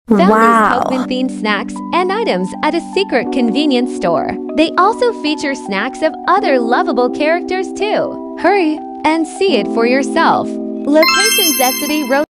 Found Wow. these Pokémon-themed snacks and items at a secret convenience store. They also feature snacks of other lovable characters too. Hurry and see it for yourself. Location Zetsity Road.